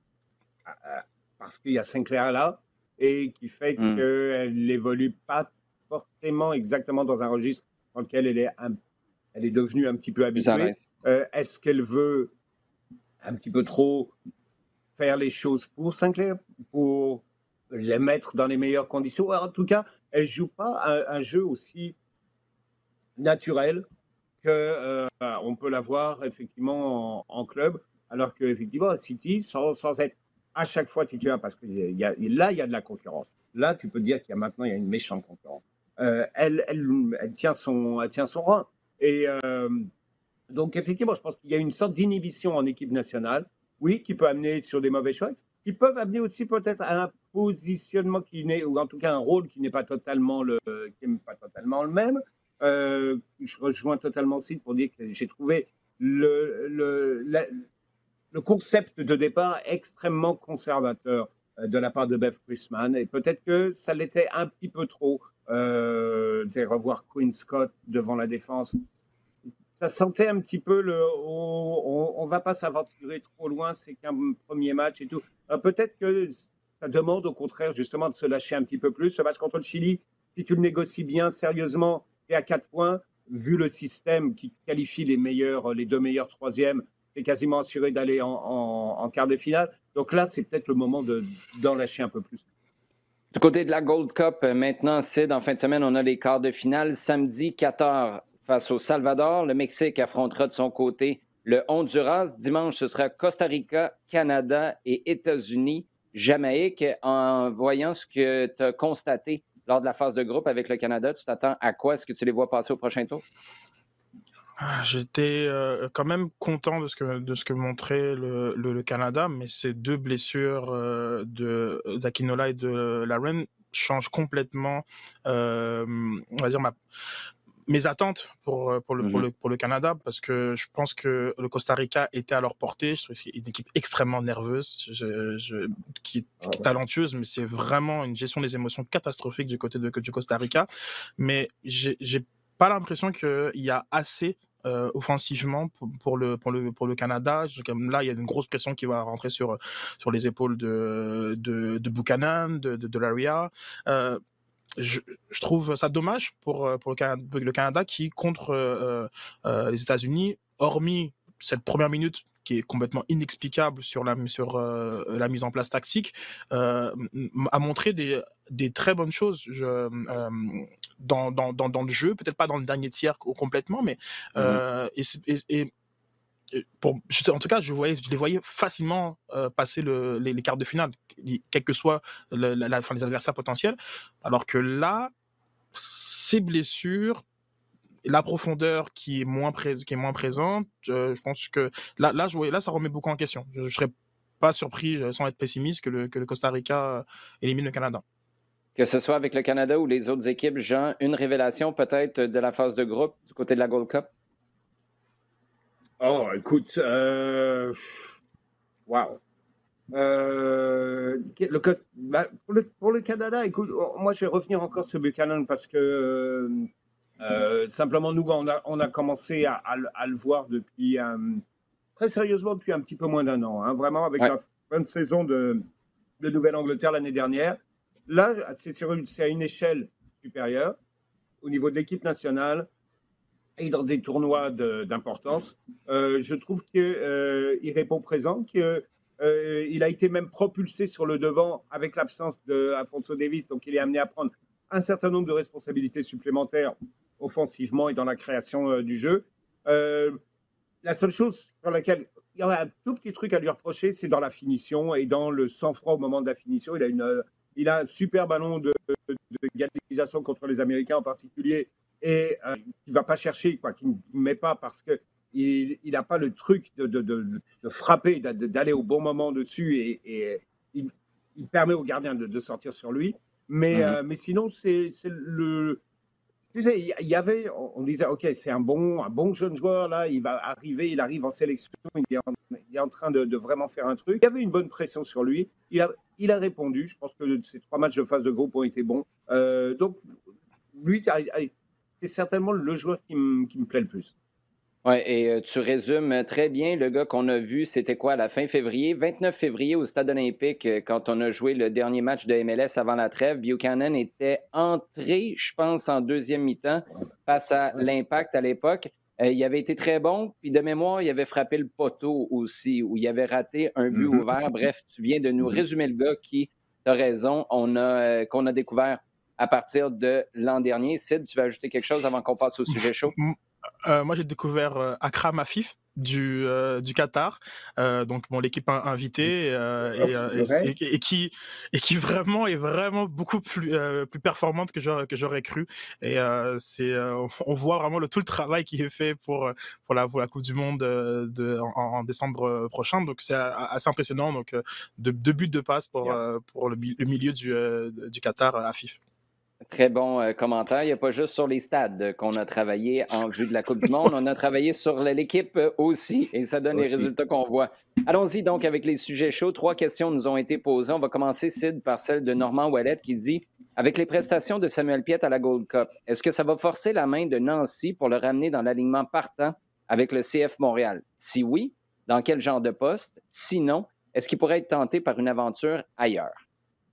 Speaker 2: parce qu'il y a Sinclair là et qui fait
Speaker 1: Mm.
Speaker 2: qu'elle n'évolue pas forcément exactement dans un registre dans lequel elle est, un, elle est devenue un petit peu habituée? Euh, est-ce qu'elle veut un petit peu trop faire les choses pour Sinclair, pour les mettre dans les meilleures conditions? En tout cas, elle ne joue pas un, un jeu aussi naturel qu'on euh, peut l'avoir effectivement en, en club, alors qu'effectivement, à City, sans, sans être à chaque fois titulaire, parce que y a, là, il y a de la concurrence. Là, tu peux dire qu'il y a maintenant il y a une méchante concurrence. Euh, elle, elle, elle, tient son, elle tient son rang. Et euh, donc, effectivement, je pense qu'il y a une sorte d'inhibition en équipe nationale, oui, qui peut amener sur des mauvais choix, qui peuvent amener aussi peut-être à un positionnement qui n'est, ou en tout cas un rôle qui n'est pas totalement le, qui n'est pas totalement le même. Euh, je rejoins totalement Sid pour dire que j'ai trouvé le, le, la, le concept de départ extrêmement conservateur de la part de Bev Pressman, et peut-être que ça l'était un petit peu trop, euh, de revoir Quinn Scott devant la défense. Ça sentait un petit peu le on ne va pas s'aventurer trop loin, c'est qu'un premier match et tout. Alors peut-être que ça demande au contraire justement de se lâcher un petit peu plus. Ce match contre le Chili, si tu le négocies bien, sérieusement, et à quatre points, vu le système qui qualifie les meilleurs, les deux meilleurs troisièmes, c'est quasiment assuré d'aller en, en, en quart de finale. Donc là, c'est peut-être le moment de, d'en lâcher un peu plus.
Speaker 1: Du côté de la Gold Cup, maintenant, Sid, en fin de semaine, on a les quarts de finale. Samedi, Qatar face au Salvador. Le Mexique affrontera de son côté le Honduras. Dimanche, ce sera Costa Rica, Canada et États-Unis. Jamaïque, en voyant ce que tu as constaté lors de la phase de groupe avec le Canada, tu t'attends à quoi? Est-ce que tu les vois passer au prochain tour?
Speaker 3: Ah, j'étais euh, quand même content de ce que, de ce que montrait le, le, le Canada, mais ces deux blessures euh, de, d'Akinola et de Laren changent complètement, euh, on va dire, ma, mes attentes pour, pour, le, mm-hmm. pour, le, pour le Canada, parce que je pense que le Costa Rica était à leur portée. Je trouve qu'il y a une équipe extrêmement nerveuse, je, je, qui, qui est talentueuse, mais c'est vraiment une gestion des émotions catastrophique du côté de, du Costa Rica. Mais j'ai, j'ai pas l'impression qu'il y a assez euh, offensivement pour, pour, le, pour, le, pour le Canada. Comme là, il y a une grosse pression qui va rentrer sur, sur les épaules de, de, de Buchanan, de, de, de Laria. Euh, Je, je trouve ça dommage pour, pour le, Canada, le Canada qui, contre euh, euh, les États-Unis, hormis cette première minute qui est complètement inexplicable sur la, sur, euh, la mise en place tactique, euh, a montré des, des très bonnes choses je, euh, dans, dans, dans, dans le jeu, peut-être pas dans le dernier tiers complètement, mais euh, mm-hmm. et, et, et pour, en tout cas, je, voyais, je les voyais facilement euh, passer le, les, les quarts de finale, quels que soient le, la, la, enfin, les adversaires potentiels. Alors que là, ces blessures, la profondeur qui est moins, pré- qui est moins présente, euh, je pense que là, là, je voyais, là, ça remet beaucoup en question. Je ne serais pas surpris, sans être pessimiste, que le, que le Costa Rica élimine le Canada.
Speaker 1: Que ce soit avec le Canada ou les autres équipes, Jean, une révélation peut-être de la phase de groupe du côté de la Gold Cup?
Speaker 2: Oh, écoute, euh... wow. Euh... Le... Bah, pour, le... pour le Canada, écoute, moi je vais revenir encore sur Buchanan parce que euh, simplement nous, on a, on a commencé à, à, à le voir depuis, euh, très sérieusement, depuis un petit peu moins d'un an, hein, vraiment avec ouais. la fin de saison de, de Nouvelle-Angleterre l'année dernière. Là, c'est, sur une, c'est à une échelle supérieure au niveau de l'équipe nationale et dans des tournois de, d'importance. Euh, je trouve qu'il euh, répond présent, qu'il euh, a été même propulsé sur le devant avec l'absence d'Alphonso Davies, donc il est amené à prendre un certain nombre de responsabilités supplémentaires offensivement et dans la création euh, du jeu. Euh, la seule chose sur laquelle il y aurait un tout petit truc à lui reprocher, c'est dans la finition et dans le sang-froid au moment de la finition. Il a, une, il a un super ballon de, de, de égalisation contre les Américains en particulier et euh, il ne va pas chercher, quoi, qu'il ne met pas parce qu'il n'a pas le truc de, de, de, de frapper, d'aller au bon moment dessus et, et il, il permet au gardien de, de sortir sur lui. Mais, mm-hmm. euh, mais sinon, c'est, c'est le... Il y avait, on disait, OK, c'est un bon, un bon jeune joueur, là, il va arriver, il arrive en sélection, il est en, il est en train de, de vraiment faire un truc. Il y avait une bonne pression sur lui. Il a, il a répondu. Je pense que ces trois matchs de phase de groupe ont été bons. Euh, donc, lui, c'est certainement le joueur qui me, qui me plaît le plus.
Speaker 1: Oui, et euh, tu résumes très bien. Le gars qu'on a vu, c'était quoi, à la fin février? vingt-neuf février au Stade olympique, quand on a joué le dernier match de M L S avant la trêve. Buchanan était entré, je pense, en deuxième mi-temps face à l'Impact à l'époque. Euh, il avait été très bon, puis de mémoire, il avait frappé le poteau aussi, où il avait raté un but mm-hmm. ouvert. Bref, tu viens de nous résumer le gars qui, tu as raison, on a, euh, qu'on a découvert à partir de l'an dernier. Sid, tu veux ajouter quelque chose avant qu'on passe au sujet chaud?
Speaker 3: Euh, moi, j'ai découvert euh, Akram Afif du, euh, du Qatar, euh, donc bon, l'équipe invitée, euh, et, euh, et, et, et, qui, et qui vraiment est vraiment beaucoup plus, euh, plus performante que j'aurais, que j'aurais cru. Et euh, c'est, euh, on voit vraiment le, tout le travail qui est fait pour, pour, la, pour la Coupe du Monde de, de, en, en décembre prochain. Donc c'est assez impressionnant. Donc deux de buts de passe pour, yeah. pour le, le milieu du, du Qatar, Afif.
Speaker 1: Très bon euh, commentaire. Il n'y a pas juste sur les stades qu'on a travaillé en vue de la Coupe du Monde. On a travaillé sur l'équipe aussi et ça donne aussi les résultats qu'on voit. Allons-y donc avec les sujets chauds. Trois questions nous ont été posées. On va commencer, Sid, par celle de Normand Ouellet qui dit « Avec les prestations de Samuel Piette à la Gold Cup, est-ce que ça va forcer la main de Nancy pour le ramener dans l'alignement partant avec le C F Montréal? Si oui, dans quel genre de poste? Sinon, est-ce qu'il pourrait être tenté par une aventure ailleurs? »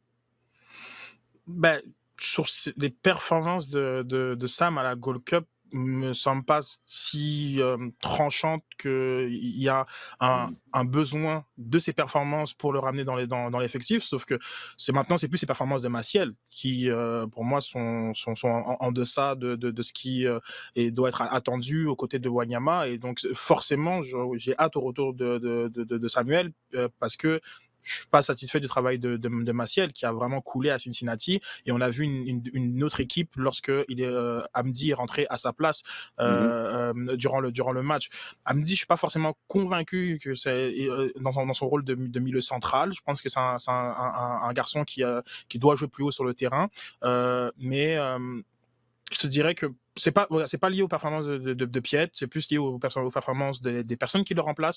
Speaker 3: Ben... sur les performances de, de, de Sam à la Gold Cup me semblent pas si euh, tranchantes qu'il y a un, un besoin de ces performances pour le ramener dans, les, dans, dans l'effectif, sauf que c'est maintenant c'est plus ces performances de Maciel qui euh, pour moi sont, sont, sont en, en deçà de, de, de ce qui euh, et doit être attendu aux côtés de Wanyama, et donc forcément je, j'ai hâte au retour de, de, de, de Samuel euh, parce que je suis pas satisfait du travail de, de, de Maciel qui a vraiment coulé à Cincinnati, et on a vu une, une, une autre équipe lorsque il est euh, Hamdi est rentré à sa place euh, mm-hmm. euh, durant le durant le match. Hamdi, je suis pas forcément convaincu que c'est euh, dans, son, dans son rôle de, de milieu central. Je pense que c'est un, c'est un, un, un garçon qui euh, qui doit jouer plus haut sur le terrain, euh, mais euh, je te dirais que c'est pas c'est pas lié aux performances de, de, de Piette, c'est plus lié aux, aux performances des, des personnes qui le remplacent.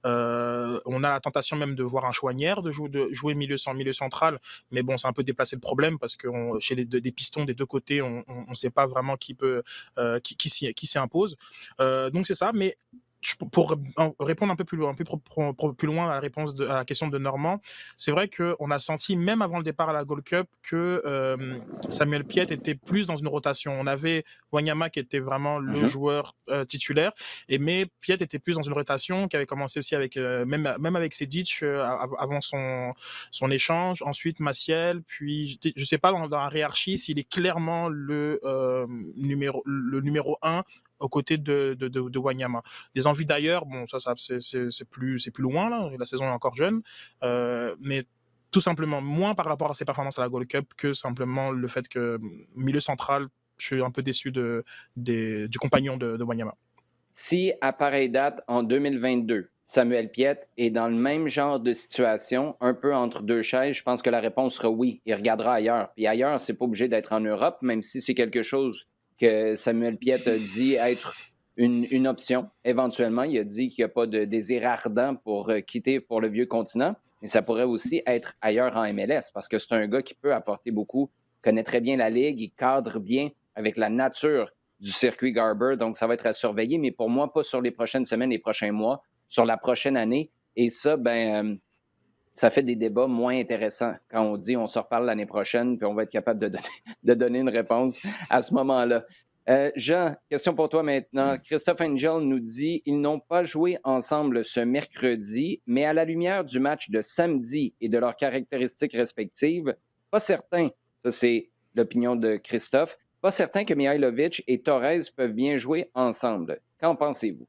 Speaker 3: Euh, on a la tentation même de voir un Chouanière de jouer, de jouer milieu sans milieu central, mais bon, c'est un peu déplacé le problème parce que on, chez les deux, des pistons des deux côtés, on ne sait pas vraiment qui peut euh, qui qui s'y, qui s'y impose. Euh, donc c'est ça, mais pour répondre un peu plus loin, un peu plus loin à la réponse de, à la question de Normand, c'est vrai qu'on a senti, même avant le départ à la Gold Cup, que euh, Samuel Piette était plus dans une rotation. On avait Wanyama qui était vraiment le mm-hmm. joueur euh, titulaire, et mais Piette était plus dans une rotation qui avait commencé aussi avec, euh, même, même avec Sedic euh, avant son, son échange, ensuite Maciel, puis je ne sais pas dans, dans la hiérarchie s'il est clairement le, euh, numéro, le numéro un aux côtés de, de, de, de Wanyama. Des envies d'ailleurs, bon, ça, ça c'est, c'est, c'est, plus, c'est plus loin, là, la saison est encore jeune, euh, mais tout simplement moins par rapport à ses performances à la Gold Cup que simplement le fait que milieu central, je suis un peu déçu de, de, du compagnon de, de Wanyama.
Speaker 1: Si, à pareille date, en deux mille vingt-deux, Samuel Piette est dans le même genre de situation, un peu entre deux chaises, je pense que la réponse sera oui, il regardera ailleurs. Puis ailleurs, c'est pas obligé d'être en Europe, même si c'est quelque chose que Samuel Piette a dit être une, une option. Éventuellement, il a dit qu'il n'y a pas de désir ardent pour euh, quitter pour le vieux continent, mais ça pourrait aussi être ailleurs en M L S parce que c'est un gars qui peut apporter beaucoup, connaît très bien la ligue, il cadre bien avec la nature du circuit Garber, donc ça va être à surveiller, mais pour moi, pas sur les prochaines semaines, les prochains mois, sur la prochaine année. Et ça, ben, euh, ça fait des débats moins intéressants quand on dit on se reparle l'année prochaine, puis on va être capable de donner, de donner une réponse à ce moment-là. Euh, Jean, question pour toi maintenant. Christophe Angel nous dit ils n'ont pas joué ensemble ce mercredi, mais à la lumière du match de samedi et de leurs caractéristiques respectives, pas certain, ça c'est l'opinion de Christophe, pas certain que Mihailovic et Torres peuvent bien jouer ensemble. Qu'en pensez-vous?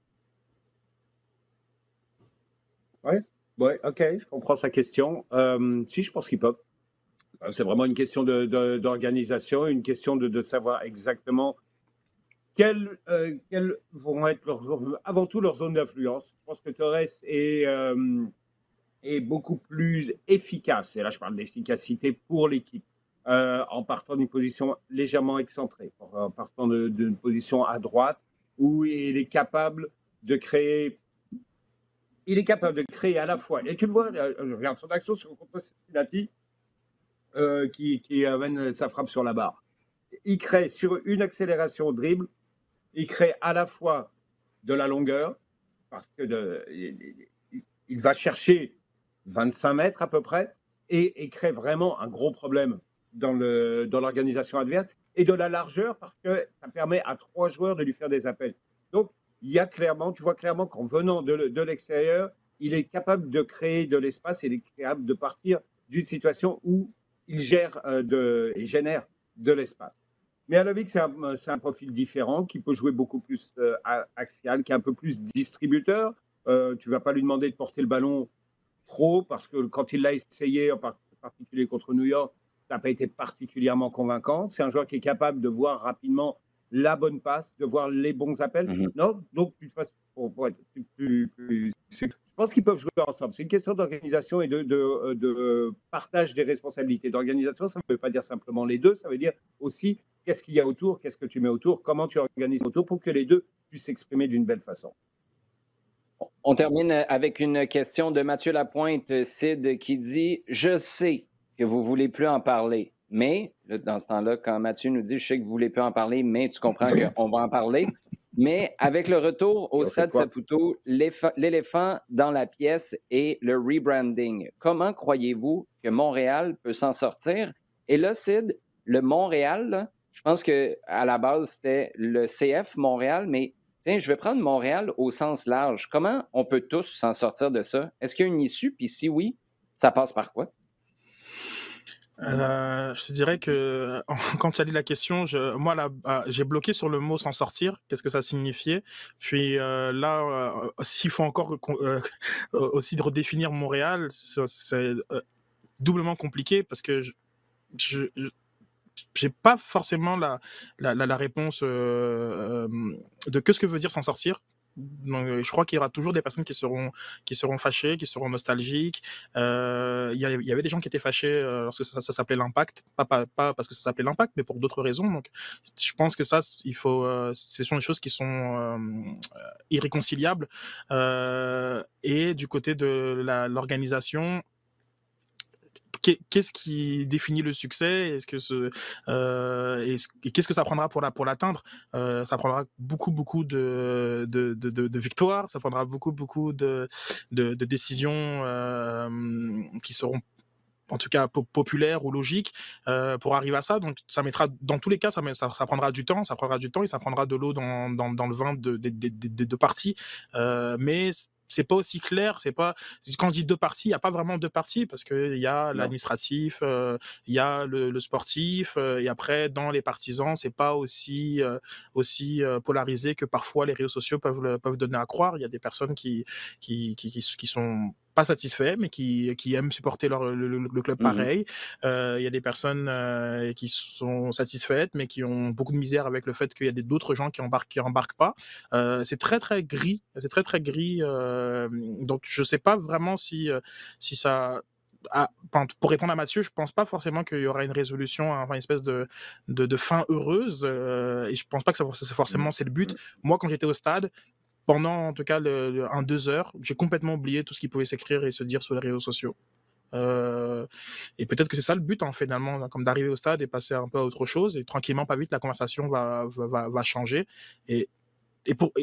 Speaker 2: Oui, ouais, ok, je comprends sa question. Euh, si, je pense qu'ils peuvent. C'est vraiment une question de, de, d'organisation, une question de, de savoir exactement quelles, euh, quelles vont être leurs, avant tout leurs zones d'influence. Je pense que Torres est, euh, est beaucoup plus efficace, et là je parle d'efficacité pour l'équipe, euh, en partant d'une position légèrement excentrée, en partant de- d'une position à droite, où il est capable de créer, il est capable de créer à la fois, et tu le vois, euh, regarde son action sur contre Cincinnati, euh, qui, qui amène sa frappe sur la barre. Il crée sur une accélération au dribble, il crée à la fois de la longueur, parce que de, il, il- il va chercher vingt-cinq mètres à peu près, et, et crée vraiment un gros problème dans le, dans l'organisation adverse, et de la largeur, parce que ça permet à trois joueurs de lui faire des appels. Donc, il y a clairement, tu vois clairement qu'en venant de, le- de l'extérieur, il est capable de créer de l'espace, et il est capable de partir d'une situation où il gère euh, de, il génère de l'espace. Mais Alovic, c'est un, c'est un profil différent qui peut jouer beaucoup plus euh, a- axial, qui est un peu plus distributeur. Euh, tu ne vas pas lui demander de porter le ballon trop parce que quand il l'a essayé, en par- particulier contre New York, ça n'a pas été particulièrement convaincant. C'est un joueur qui est capable de voir rapidement la bonne passe, de voir les bons appels.
Speaker 1: Mhm.
Speaker 2: Non, donc plus faci- pour, pour être plus, plus- plus- je pense qu'ils peuvent jouer ensemble. C'est une question d'organisation et de, de, euh, de partage des responsabilités. D'organisation, ça ne veut pas dire simplement les deux, ça veut dire aussi qu'est-ce qu'il y a autour, qu'est-ce que tu mets autour, comment tu organises autour pour que les deux puissent s'exprimer d'une belle façon.
Speaker 1: On termine avec une question de Mathieu Lapointe, Sid, qui dit je sais que vous ne voulez plus en parler, mais là, dans ce temps-là, quand Mathieu nous dit je sais que vous ne voulez plus en parler, mais tu comprends qu'on va en parler. Mais avec le retour au
Speaker 2: Et on fait
Speaker 1: Stade
Speaker 2: quoi?
Speaker 1: Saputo, l'éléph- l'éléphant dans la pièce et le rebranding, comment croyez-vous que Montréal peut s'en sortir? Et là, Sid, le Montréal, là, je pense qu'à la base, c'était le C F Montréal, mais tiens, je vais prendre Montréal au sens large. Comment on peut tous s'en sortir de ça? Est-ce qu'il y a une issue? Puis si oui, ça passe par quoi?
Speaker 3: Euh, je te dirais que quand tu as lu la question, je, moi là, ah, j'ai bloqué sur le mot s'en sortir. Qu'est-ce que ça signifiait? Puis euh, là, euh, s'il faut encore euh, aussi de redéfinir Montréal, c'est c'est, euh, doublement compliqué parce que je, je, j'ai pas forcément la, la, la, la réponse euh, euh, de que ce que veut dire s'en sortir. Donc, euh, je crois qu'il y aura toujours des personnes qui seront, qui seront fâchées, qui seront nostalgiques. Euh, Il y, a- il y avait des gens qui étaient fâchés euh, lorsque ça, ça s'appelait l'impact, pas, pas, pas parce que ça s'appelait l'impact, mais pour d'autres raisons. Donc, je pense que ça, il faut, euh, ce sont des choses qui sont euh, irréconciliables. Euh, et du côté de la- l'organisation, qu'est-ce qui définit le succès? Est-ce que ce, euh, est-ce- et qu'est-ce que ça prendra pour la, pour l'atteindre? Euh, ça prendra beaucoup beaucoup de, de, de, de, de victoires, ça prendra beaucoup beaucoup de, de, de décisions euh, qui seront en tout cas po- populaires ou logiques euh, pour arriver à ça. Donc ça mettra, dans tous les cas, ça, met- ça, ça prendra du temps, ça prendra du temps et ça prendra de l'eau dans, dans, dans le vin de, de, de, de- de deux parties. Euh, mais c'est pas aussi clair, c'est pas, quand je dis deux parties, il n'y a pas vraiment deux parties parce qu'il y a
Speaker 2: Non.
Speaker 3: l'administratif, euh, il y a le, le sportif, euh, et après dans les partisans, c'est pas aussi, euh, aussi euh, polarisé que parfois les réseaux sociaux peuvent, le- peuvent donner à croire. Il y a des personnes qui, qui, qui, qui, qui sont pas satisfaits, mais qui, qui aiment supporter leur, le, le- le club
Speaker 1: Mhm.
Speaker 3: pareil. Euh, Il y a des personnes euh, qui sont satisfaites, mais qui ont beaucoup de misère avec le fait qu'il y a des- d'autres gens qui embarquent, qui embarquent pas. Euh, c'est très très gris, c'est très très gris. Euh, donc je sais pas vraiment si euh, si ça. Ah, enfin, pour répondre à Mathieu, je pense pas forcément qu'il y aura une résolution, enfin une espèce de, de, de fin heureuse, euh, et je pense pas que ça, c'est forcément c'est le but. Moi, quand j'étais au stade, pendant en tout cas le, le- un deux heures, j'ai complètement oublié tout ce qui pouvait s'écrire et se dire sur les réseaux sociaux. Euh, et peut-être que c'est ça le but, hein, finalement, comme d'arriver au stade et passer un peu à autre chose, et tranquillement, pas vite, la conversation va, va, va- va changer. Et, et pour, et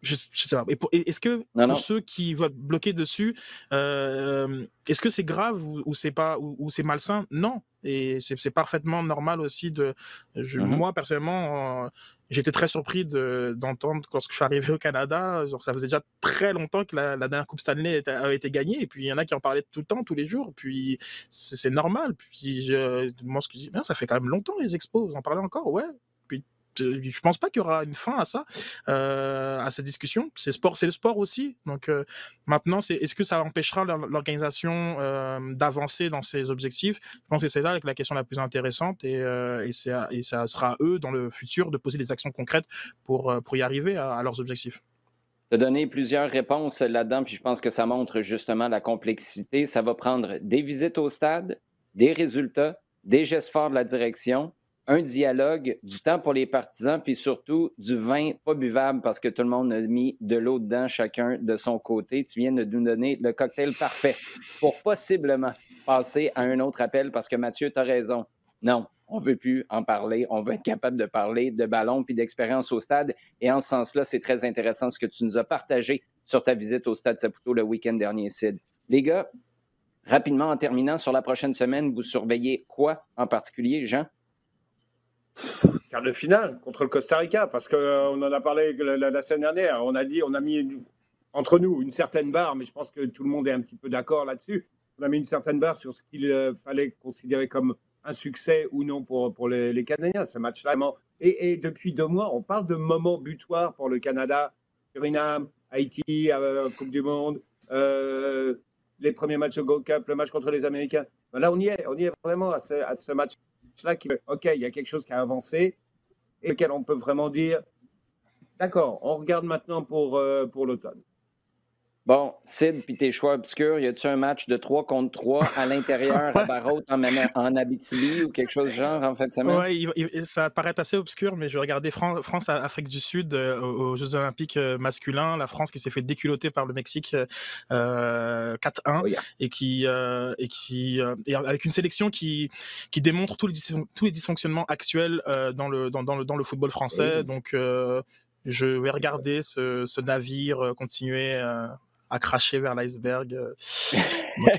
Speaker 3: je, je sais pas. Et pour, et est-ce que
Speaker 1: Non,
Speaker 3: pour
Speaker 1: non.
Speaker 3: ceux qui veulent bloquer dessus, euh, est-ce que c'est grave ou, ou c'est pas ou, ou c'est malsain? Non. Et c'est, c'est parfaitement normal aussi de. Je,
Speaker 1: Mhm.
Speaker 3: Moi personnellement, euh, j'étais très surpris de, d'entendre lorsque je suis arrivé au Canada. Genre, ça faisait déjà très longtemps que la, la dernière Coupe Stanley était- avait été gagnée. Et puis il y en a qui en parlaient tout le temps, tous les jours. Puis c'est, c'est normal. Puis je, moi, ce que je dis, ça fait quand même longtemps les Expos. Vous en parlez encore, ouais. Puis je pense pas qu'il y aura une fin à ça, euh, à cette discussion. C'est sport, c'est le sport aussi. Donc euh, maintenant, c'est est-ce que ça empêchera l'organisation euh, d'avancer dans ses objectifs? Je pense que c'est là la question la plus intéressante et, euh, et, c'est à, et ça sera à eux dans le futur de poser des actions concrètes pour, pour y arriver à, à leurs objectifs.
Speaker 1: Tu as donné plusieurs réponses là-dedans, puis je pense que ça montre justement la complexité. Ça va prendre des visites au stade, des résultats, des gestes forts de la direction, un dialogue, du temps pour les partisans, puis surtout du vin pas buvable parce que tout le monde a mis de l'eau dedans, chacun de son côté. Tu viens de nous donner le cocktail parfait pour possiblement passer à un autre appel parce que Mathieu, tu as raison. Non, on ne veut plus en parler. On veut être capable de parler de ballon puis d'expérience au stade. Et en ce sens-là, c'est très intéressant ce que tu nous as partagé sur ta visite au Stade Saputo le week-end dernier, Sid. Les gars, rapidement en terminant, sur la prochaine semaine, vous surveillez quoi en particulier, Jean?
Speaker 2: Quart de finale contre le Costa Rica, parce qu'on euh, en a parlé la, la, la semaine dernière. On a dit, on a mis entre nous une certaine barre, mais je pense que tout le monde est un petit peu d'accord là-dessus. On a mis une certaine barre sur ce qu'il euh, fallait considérer comme un succès ou non pour, pour les, les Canadiens, ce match-là. Et, et depuis deux mois, on parle de moments butoirs pour le Canada. Suriname, Haïti, euh, Coupe du Monde, euh, les premiers matchs au Gold Cup, le match contre les Américains. Ben là, on y est, on y est vraiment à ce, à ce match-là. Qui, OK, il y a quelque chose qui a avancé et lequel on peut vraiment dire, d'accord, on regarde maintenant pour, euh, pour l'automne.
Speaker 1: Bon, Sid, puis tes choix obscurs, y a-tu un match de trois contre trois à l'intérieur, à Barrault, en, en Abitibi ou quelque chose du genre en fin de semaine?
Speaker 3: Ouais, il, il, ça paraît assez obscur, mais je vais regarder Fran- France-Afrique du Sud euh, aux Jeux Olympiques euh, masculins. La France qui s'est fait déculoter par le Mexique euh, quatre un oh yeah. et qui, euh, et qui euh, et avec une sélection qui, qui démontre tous les, dysfon- tous les dysfonctionnements actuels euh, dans, le, dans, dans, le, dans le football français. Oui. Donc, euh, je vais regarder ce, ce navire continuer. Euh, à cracher vers l'iceberg. Donc,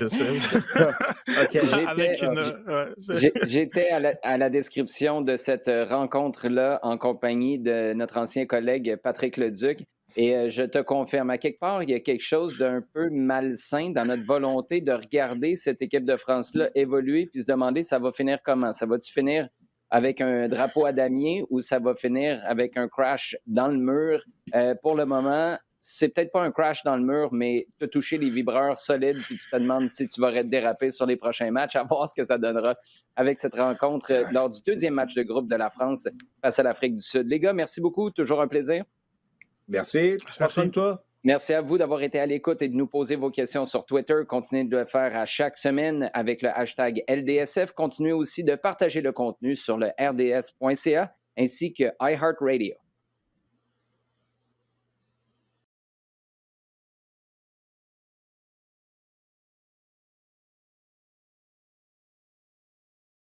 Speaker 1: okay. J'étais, une... ouais, j'étais à, la, à la description de cette rencontre-là en compagnie de notre ancien collègue Patrick Leduc. Et je te confirme, à quelque part, il y a quelque chose d'un peu malsain dans notre volonté de regarder cette équipe de France-là évoluer puis se demander ça va finir comment? Ça va-tu finir avec un drapeau à damier ou ça va finir avec un crash dans le mur? Euh, pour le moment, c'est peut-être pas un crash dans le mur, mais tu as touché les vibreurs solides puis tu te demandes si tu vas déraper sur les prochains matchs, à voir ce que ça donnera avec cette rencontre lors du deuxième match de groupe de la France face à l'Afrique du Sud. Les gars, merci beaucoup. Toujours un plaisir.
Speaker 2: Merci. Prends soin de toi.
Speaker 1: Merci à vous d'avoir été à l'écoute et de nous poser vos questions sur Twitter. Continuez de le faire à chaque semaine avec le hashtag L D S F. Continuez aussi de partager le contenu sur le R D S point C A ainsi que iHeartRadio.